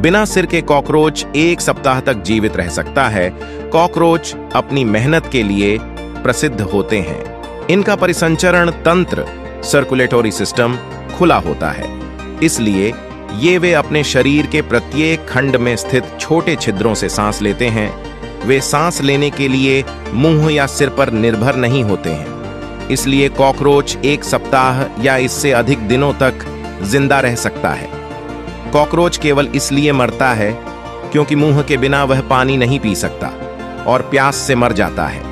बिना सिर के कॉकरोच 1 सप्ताह तक जीवित रह सकता है। कॉकरोच अपनी मेहनत के लिए प्रसिद्ध होते हैं। इनका परिसंचरण तंत्र सर्कुलेटरी सिस्टम खुला होता है, इसलिए वे अपने शरीर के प्रत्येक खंड में स्थित छोटे छिद्रों से सांस लेते हैं। वे सांस लेने के लिए मुंह या सिर पर निर्भर नहीं होते हैं, इसलिए कॉकरोच 1 सप्ताह या इससे अधिक दिनों तक जिंदा रह सकता है। कॉकरोच केवल इसलिए मरता है क्योंकि मुंह के बिना वह पानी नहीं पी सकता और प्यास से मर जाता है।